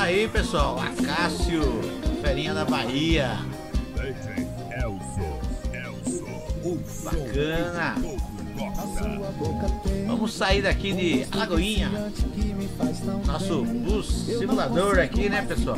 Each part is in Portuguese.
Aí pessoal, Acácio, Ferinha da Bahia. Bacana. Vamos sair daqui de Alagoinha. Nosso bus simulador aqui, né pessoal?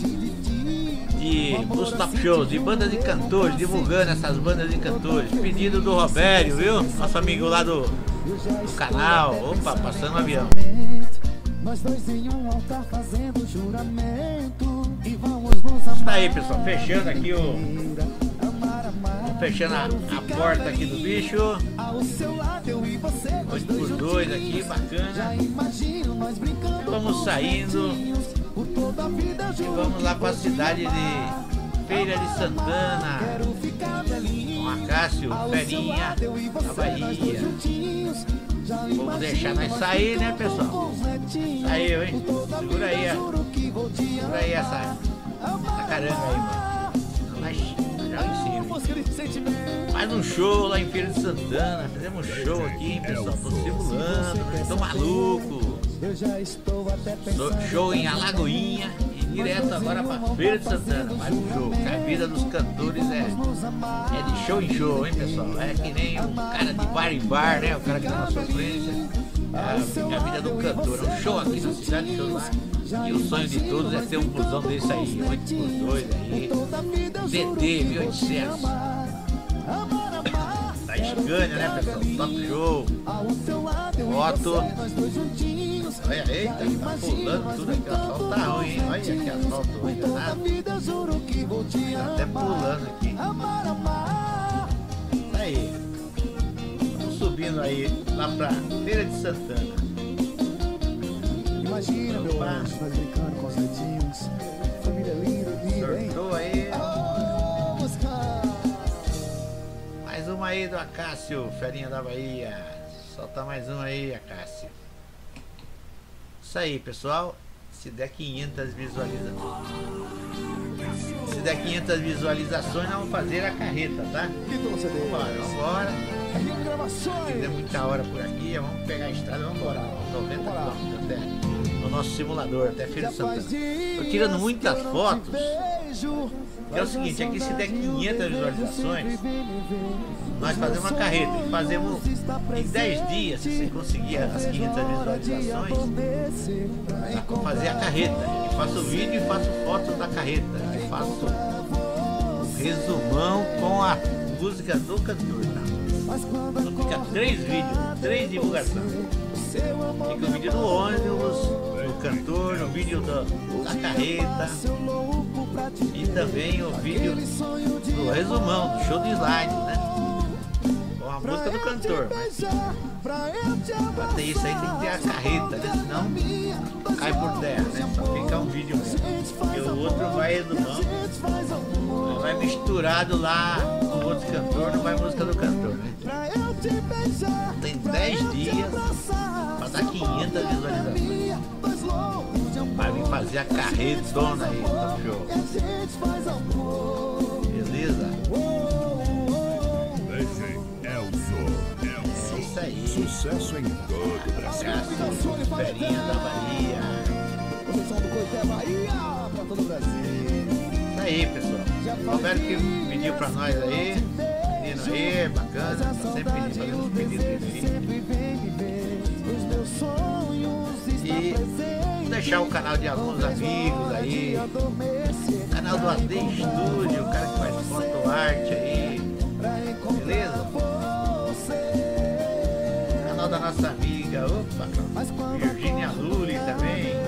De bus top shows, de banda de cantores, divulgando essas bandas de cantores. Pedido do Robério, viu? Nosso amigo lá do canal. Opa, passando um avião. Nós dois em um altar fazendo juramento e vamos nos amar. Está aí pessoal, fechando aqui o... Fechando a porta aqui do bicho. 8x2 aqui, bacana. Vamos saindo e vamos lá para a cidade de Feira de Santana com Acácio, Ferinha da Bahia. Vamos deixar nós sair, né pessoal? Saiu, hein? Segura aí, segura aí essa caranga aí, mano. Nós já em cima. Mais um show lá em Feira de Santana. Fizemos um show aqui, hein, pessoal? Tô simulando, tô maluco. Show em Alagoinha e direto agora pra Feira de Santana. Mais um show. A vida dos cantores é de show em show, hein, pessoal? É que nem um cara de bar em bar, né? O cara que tá na sofrência. A vida do cantor. É um show aqui na cidade, show lá. E o sonho de todos é ter um busão desse aí, 8x2 aí, DD 1800 da Scania, né pessoal? Top show, foto. Olha, eita, tá pulando tudo aqui, o asfalto tá ruim, hein? Olha que asfalto ruim, danado. Tá até pulando aqui. Tá aí. Vamos subindo aí, lá pra Feira de Santana. Imagina, meu anjo, nós brincando com os netinhos. Família linda, linda, hein? Sortou aí. Mais uma aí do Acácio, Ferinha da Bahia. Solta mais uma aí, Acácio. Isso aí, pessoal. Se der 500 visualizações. Se der 500 visualizações, nós vamos fazer a carreta, tá? Vambora. Se der muita hora por aqui, vamos pegar a estrada, vamos embora. 90 km até o nosso simulador, até Feira de Santana. Tô tirando muitas fotos. Que é o seguinte, aqui se der 500 visualizações, nós fazemos uma carreta. E fazemos em 10 dias, se você conseguir as 500 visualizações, vamos fazer a carreta. Eu faço vídeo e faço fotos da carreta. Eu faço um resumão com a música do cantor, tá? Então fica 3 vídeos, 3 divulgações. Fica o vídeo do ônibus, do cantor, o vídeo da carreta e também o vídeo do resumão, do show de slide, né? Com a música do cantor, mas pra ter isso aí tem que ter a carreta, né? Senão cai por terra, né? Só fica um vídeo mesmo. E o outro vai resumão, vai misturado lá com o outro cantor, não vai música do cantor, né? Tem 10 dias pra dar 500 visualizações. Vai vir fazer a carretona aí, tá show? Beleza? É isso aí. Sucesso em todo o Brasil. Ferinha da Bahia. Isso aí, pessoal. Roberto que pediu pra nós aí. Menino aí, bacana. Tá sempre fazendo os pedidos dele aí. E deixar o canal de alguns amigos aí. O canal do AD Studio, o cara que faz foto arte aí. Beleza? O canal da nossa amiga, opa, Virgínia Lully também.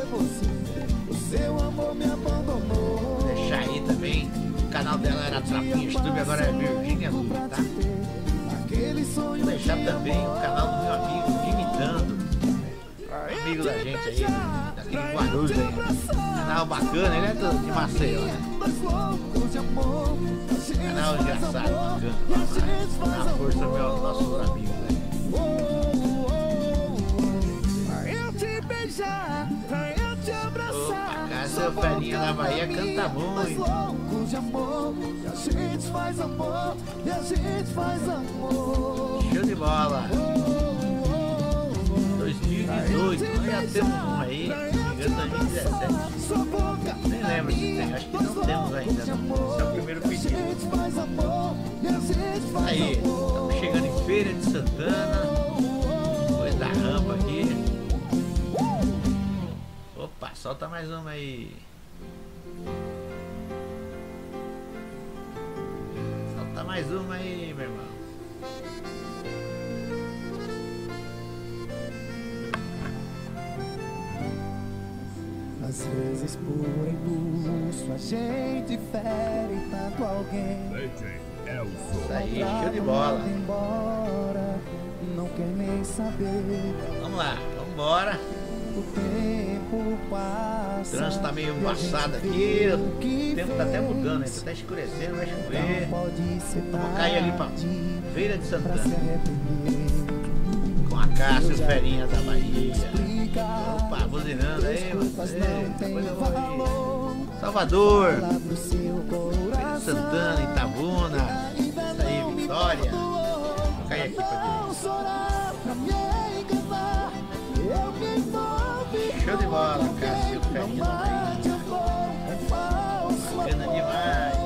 Deixar aí também. O canal dela era Trapinha Studio, agora é Virgínia Lully, tá? Vou deixar também o canal do meu amigo Imitando. Amigo da gente aí, daqui de Guarulhos aí. Canal bacana, ele é de Maceió, né? Canal engraçado, bacana. Dá força ao nosso amigo aí. Opa, casa o Ferinha da Bahia canta muito. Show de bola. 2018, nós já temos um aí, se não me engano, 2017. Nem lembro se tem, acho que não temos ainda. Esse é o primeiro pedido. Aí, estamos chegando em Feira de Santana. Depois da rampa aqui. Opa, solta mais uma aí. Solta mais uma aí, meu irmão. Às vezes por impulso a gente fere tanto alguém. Isso aí, show de bola. Embora, não quer nem saber. Vamos lá, vamos embora. O tempo passa. O trânsito tá meio embaçado aqui. O tempo tá até mudando, ainda tá escurecendo, vai chover. Vamos cair ali pra Feira de Santana com a Cássio Ferinha da Bahia. Opa, buzinando aí, mano. Depois eu vou ir. Salvador, Feira de Santana, Itabuna. Isso aí, Vitória. Vou cair aqui pra direita. Show de bola, Cássio Ferinha da Bahia. Bacana demais.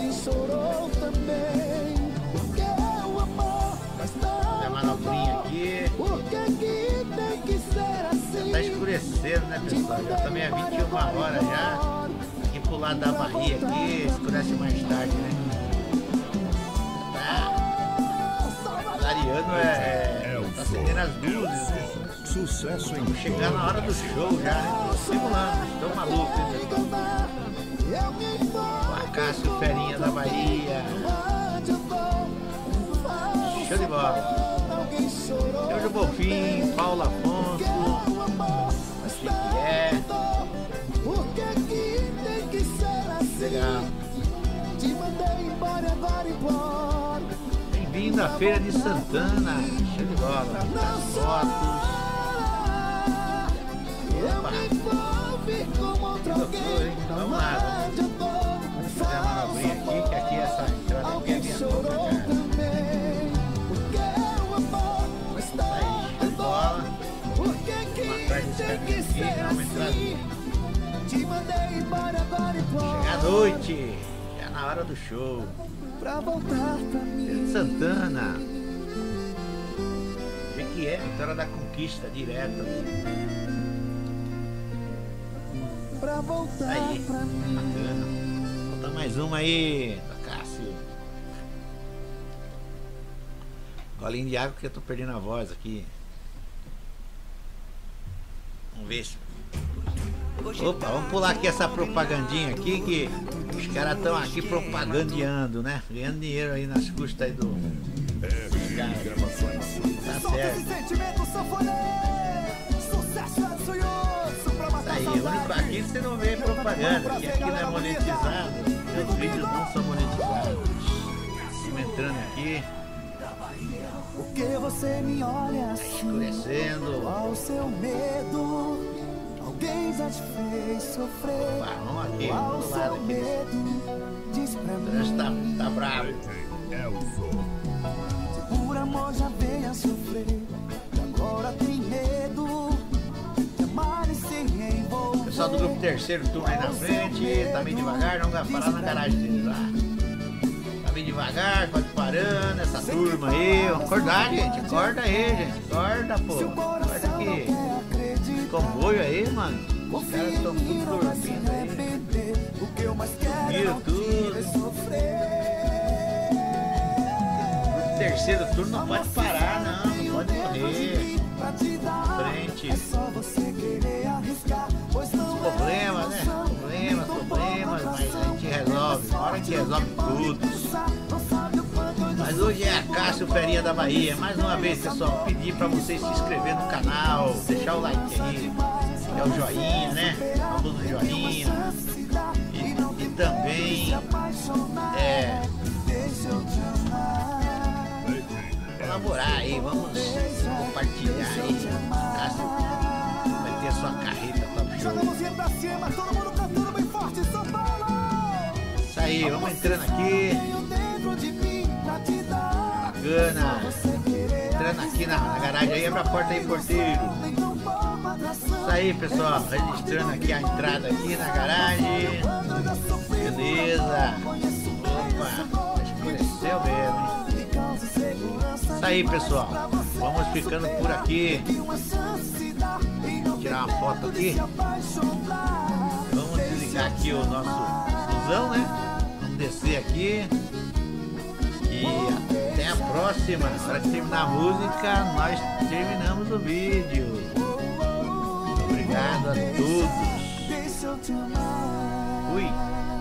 Fazer a manobrinha aqui. Já tá escurecendo, né, pessoal? Já também é 21 horas já. Aqui pro lado da Bahia aqui, escurece mais tarde, né? Tá clareando, tá acendendo as luzes, né? Sucesso em Chegar na hora do show já, né? Tô simulando, tô maluco, hein, pessoal? O Cássio Ferinha da Bahia. Show de bola. Jorge Bonfim, Paulo Afonso. Legal. Bem-vindo à Feira de Santana. Show de bola. As fotos. Opa. Que loucura, hein? Vamos lá. Vamos fazer a manobrinha aqui, que aqui essa entrada aqui é minha boca, cara. Aí, show de bola. Vamos atrás desse caminho aqui, vamos entrar ali. Chega à noite, já na hora do show. Feira de Santana. O que é? Vitória da Conquista, direto ali. Aí, bacana. Falta mais uma aí, Cássio. Golinho de água que eu tô perdendo a voz aqui. Vamos ver se... Opa, vamos pular aqui essa propagandinha aqui, que os caras estão aqui propagandeando, né? Ganhando dinheiro aí nas custas aí do... Tá certo. Tá aí, o único aqui você não vê propaganda, que aqui não é monetizado, meus vídeos não são monetizados. Estamos entrando aqui. Porque você me olha assim, escurecendo. qual o seu medo? Alguém já te fez sofrer. Opa, vamos aqui, Qual o vamos do lado seu aqui. medo? Diz pra O trânsito mim. tá bravo. Se por amor já veio a sofrer, e agora tem medo de amar e se envolver. Pessoal do grupo terceiro turno aí na frente, tá meio devagar, não vai parar na garagem deles lá. Tá meio devagar, quase parando, essa turma aí. Acordar, gente, acorda aí, gente. Acorda, pô. Acorda aqui. Esse comboio aí, mano. Os caras estão tudo dormindo aí. Dormiram tudo. O terceiro turno não pode parar, não pode morrer. Frente. Problemas, né? Problemas, mas a gente resolve. Na hora que resolve tudo. Mas hoje é a Cássio Ferinha da Bahia. Mais uma vez, pessoal, pedir pra vocês se inscrever no canal, deixar o like aí, é o joinha, né? O famoso joinha. E também colaborar aí, vamos compartilhar aí. Cássio vai ter a sua carreta top show. Isso aí, vamos entrando aqui. Bacana. Entrando aqui na garagem aí, abre a porta aí, porteiro. Isso aí, pessoal, registrando aqui a entrada aqui na garagem. Beleza. Opa, escureceu mesmo, hein? Isso aí, pessoal, vamos ficando por aqui. Vou tirar uma foto aqui. Vamos desligar aqui o nosso busão, né? Vamos descer aqui. E até a próxima. Na hora que terminar a música, nós terminamos o vídeo. Obrigado a todos. Fui.